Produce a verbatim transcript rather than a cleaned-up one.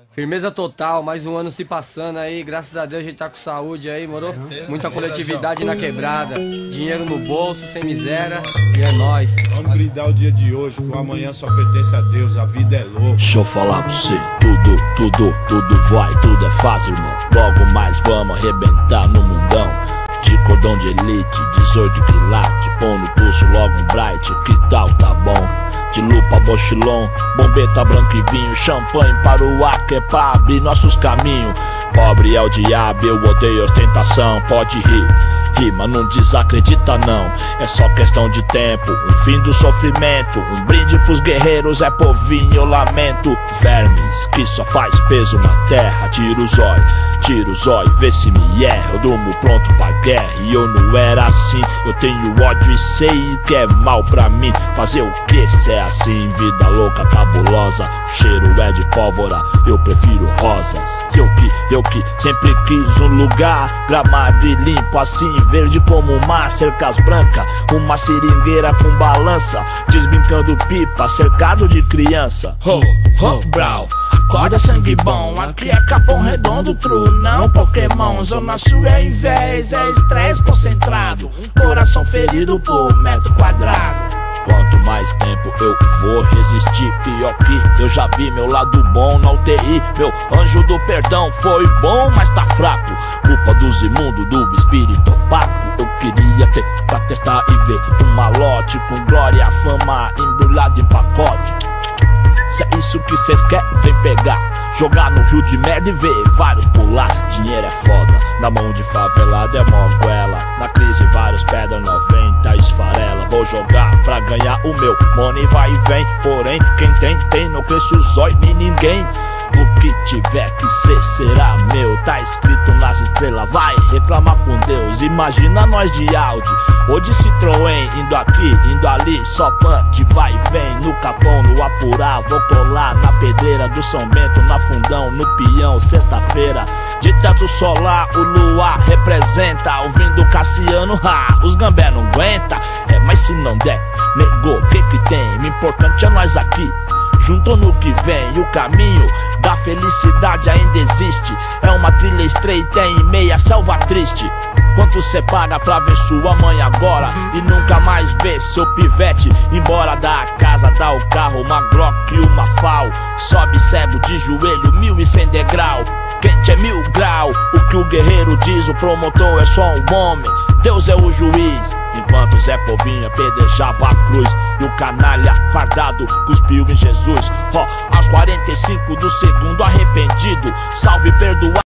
Firmeza total, mais um ano se passando aí, graças a Deus a gente tá com saúde aí, moro? Muita coletividade na quebrada, dinheiro no bolso, sem miséria, e é nóis. Vamos brindar o dia de hoje, que o amanhã só pertence a Deus, a vida é louca. Deixa eu falar pra você, tudo, tudo, tudo vai, tudo é fácil, irmão. Logo mais vamos arrebentar no mundão. De cordão de elite, dezoito quilates, põe no pulso logo um bright, que tal, tá bom? De lupa, bochilon, bombeta, branco e vinho, champanhe para o ar, que é pra abrir nossos caminhos. Pobre é o diabo, eu odeio ostentação, pode rir, rima, não desacredita não. É só questão de tempo, um fim do sofrimento. Um brinde pros guerreiros, é povinho, eu lamento. Vermes, que só faz peso na terra. Tira o zóio, tira o zóio, vê se me erra. Eu durmo pronto pra guerra e eu não era assim. Eu tenho ódio e sei que é mal pra mim. Fazer o que se é assim? Vida louca, cabulosa. O cheiro é de pólvora, eu prefiro rosas. Eu que, eu que sempre quis um lugar gramado e limpo assim, verde como o mar, cercas brancas, uma seringueira com balança, desbrincando pipa, cercado de criança. Ho, ho, brau, acorda sangue bom, aqui é Capão Redondo, true, não Pokémon. Zona Sul é invés, é estresse concentrado, coração ferido por metro quadrado. Quanto mais tempo eu vou resistir, pior que eu já vi meu lado bom na U T I. Meu anjo do perdão foi bom, mas tá fraco. Culpa dos imundos, do espírito opaco. Eu queria ter pra testar e ver um malote com glória, fama embrulhado em pacote. Se é isso que cês querem, vem pegar, jogar no rio de merda e ver vários pular. Dinheiro é foda, na mão de favelado é moguela. Na crise vários pedra noventa esfarela. Vou jogar pra ganhar o meu, money vai e vem. Porém, quem tem, tem, não cresce o zóio nem ninguém. O que tiver que ser será meu, tá escrito nas estrelas, vai reclamar com Deus. Imagina nós de Audi ou de Citroën, indo aqui, indo ali, só punch, vai e vem. No Capão, no Apurá, vou colar na pedreira do São Bento, na Fundão, no Peão, sexta-feira. De teto solar, o luar representa, ouvindo Cassiano, ha, os gambé não aguenta. É, mas se não der, negou, que que tem? O importante é nós aqui, junto no que vem. E o caminho da felicidade ainda existe, é uma trilha estreita em meia selva triste. Quanto cê paga pra ver sua mãe agora e nunca mais ver seu pivete embora da casa, dá o carro, uma Glock e uma Fal. Sobe cego de joelho, mil e cem degrau, quente é mil grau. O que o guerreiro diz, o promotor é só um homem, Deus é o juiz. Enquanto Zé Povinho apedrejava a cruz e o canalha fardado cuspiu em Jesus. Ó, oh, aos quarenta e cinco do segundo arrependido, salve perdoar.